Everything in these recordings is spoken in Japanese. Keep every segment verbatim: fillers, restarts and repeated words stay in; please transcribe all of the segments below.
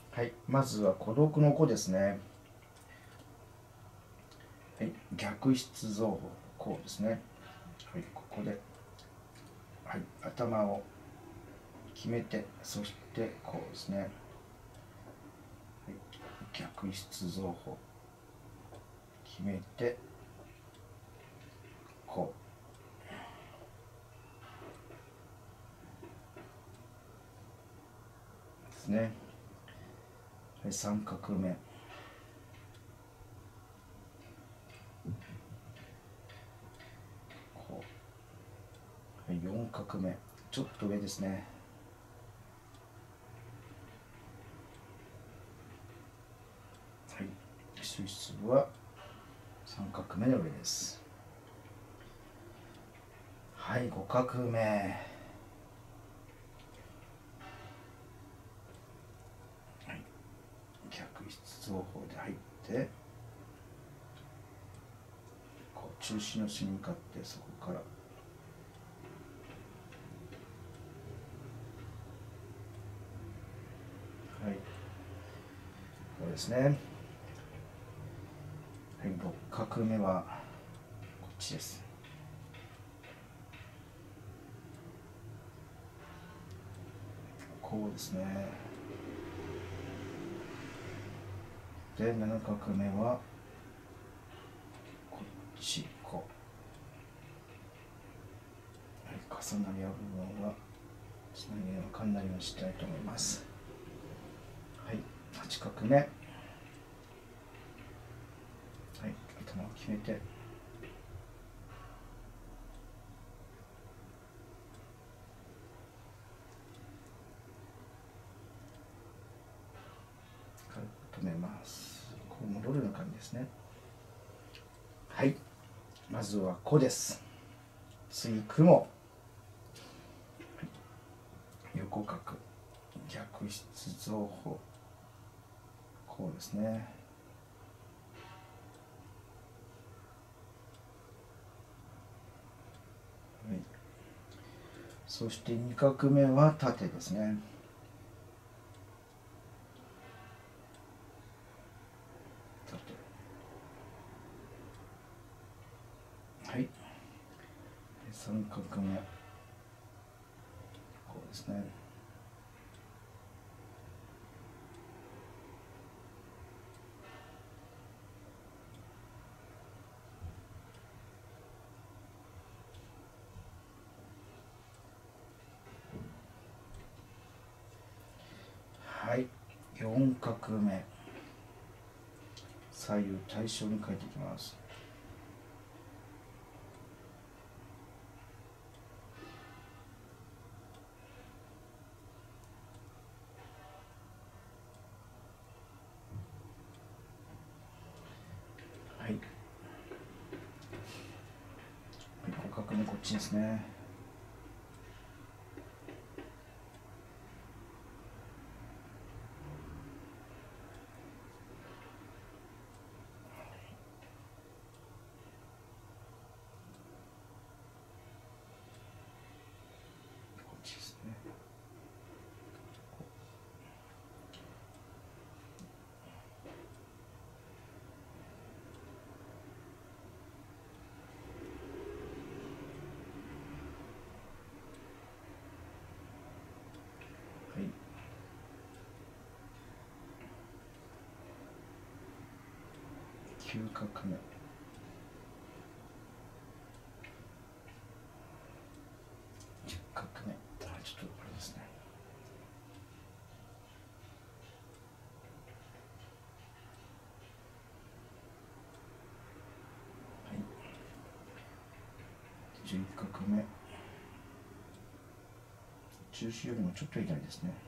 はい、まずは孤独の孤ですね。はい、逆筆造法、こうですね。はい、ここで、はい、頭を決めて、そしてこうですね。はい、逆筆造法、決めて、こうですね。はい、三角目。こう。はい、四角目。ちょっと上ですね。はい、主筆は三角目の上です。はい、五角目。はい、逆筆造法で入って、こう中心の芯に向かってそこから、はい、こうですね。はい、六角目はこっちです。こうですね。で、七角目はこっち、こう。はい、重なり合う部分はつなぎ分かんないようにしたいと思います。はい、八角目。はい、頭を決めて、軽く止めます。こう戻るような感じですね。はい、まずは「こ」です。次「雲」、横角、逆筆造法、こうですね。はい、そしてに画目は縦ですね。縦、はい、さん画目、こうですね。はい、よん画目、左右対称に書いていきます。はい、ご画目こっちですね。こっちですね。はい、きゅう画目、じゅっ画目、あ、ちょっとこれですね。はい、じゅういち画目、中心よりもちょっと左ですね。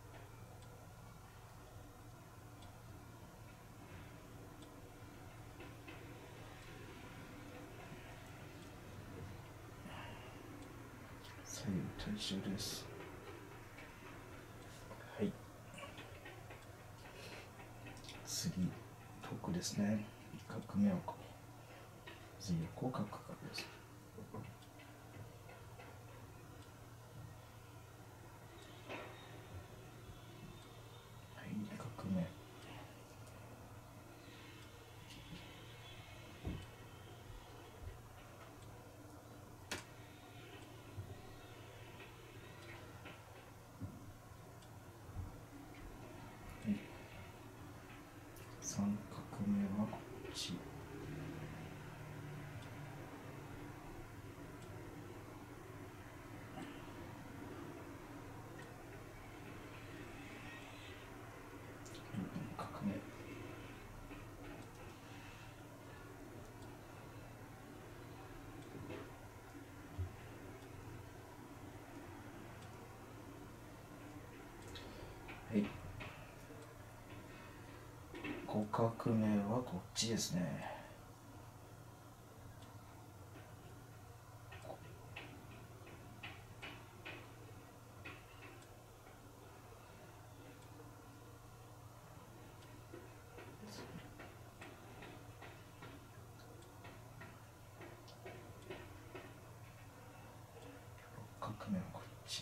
左右対称です。はい、次徳ですね。いち画目をこう次横を書く角です。はい、に画三角目はこっち。角目。はい。五角目はこっちですね。六角目はこっち。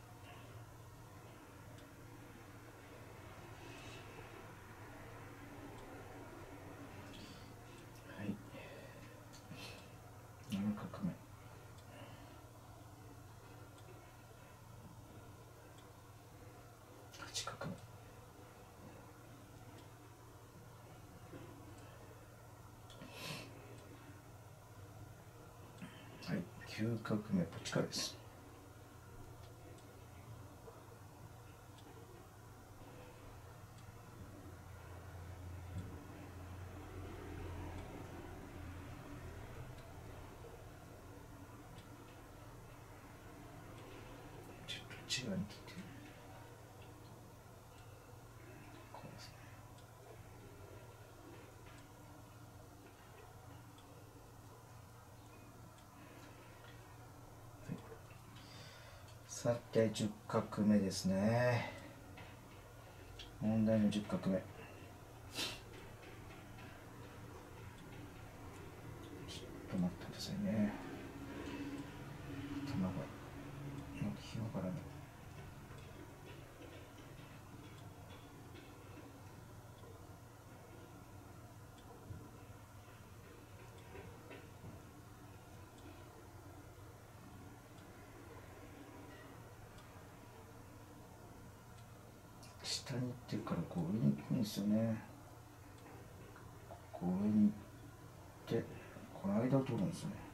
はい。七角目。八角目。はい。九角目こっちからです。ちょっと内側に切ってる。こうですね。さて十角目ですね。問題の十角目。ちょっと待ってくださいね。頭が広がらない。下に行ってるからこう上に行くんですよね。こう上に行ってこの間を取るんですよね。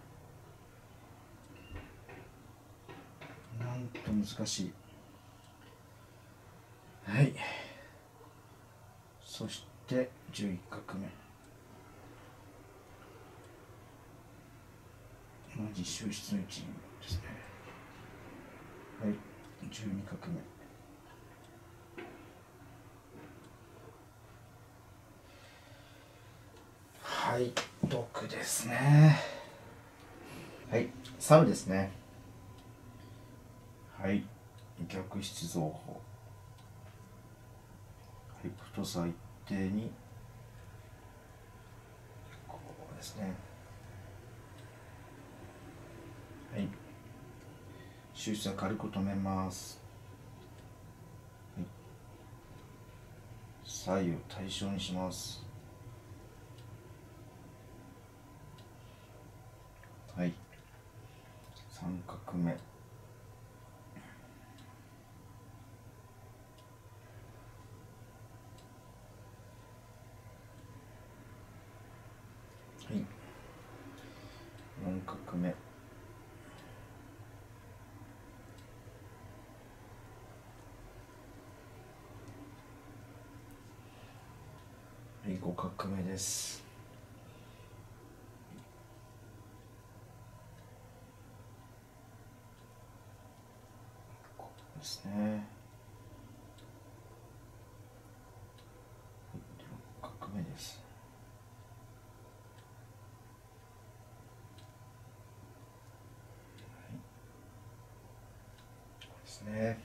なんと難しい。はい。そしてじゅういち角目。同じ収出の位置ですね。はい。じゅうに角目。はい、毒ですね。はい、サブですね。はい、逆室造法。はい、太さ一定にこうですね。はい、収出は軽く止めます。はい、左右対称にします。はい、三角目。はい、四角目。はい、五角目です。こうですね。六角目です。はい、こうですね。はい、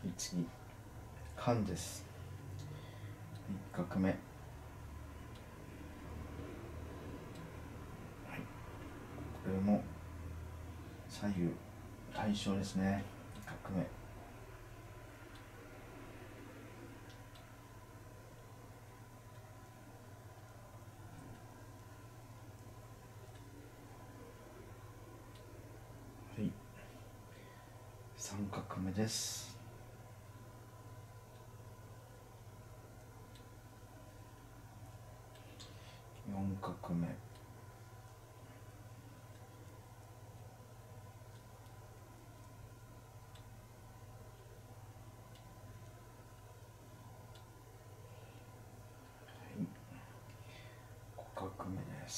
次、缶です。一角目。はい、これも左右対称ですね。一角目。はい、三角目です。 画目。ご画目です。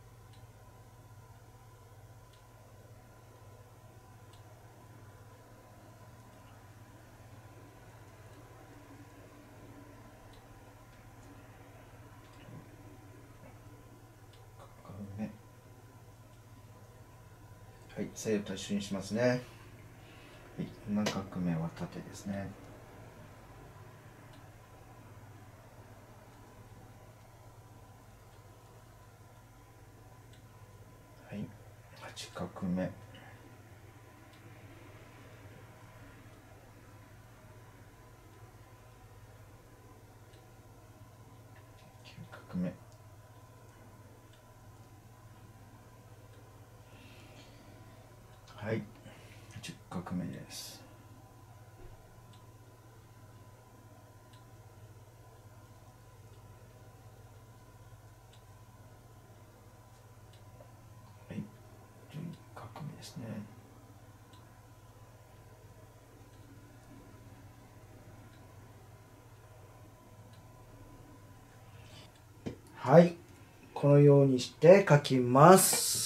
はい、左右と一緒にしますね。はい、なな画目は縦ですね。はい、はち画目。きゅう画目。はい、じゅっ画目です。はい、じゅういち画目ですね。はい、このようにして書きます。